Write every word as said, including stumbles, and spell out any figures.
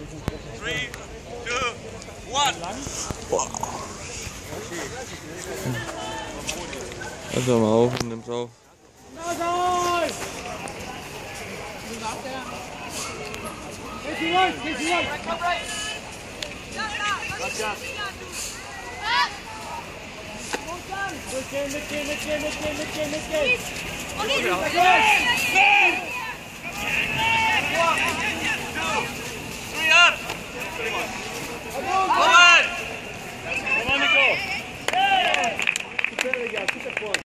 Three, two, one. Boah. Also mal auf und nimm's auf. Mitgehen, mitgehen, mitgehen, mitgehen, mitgehen, mitgehen.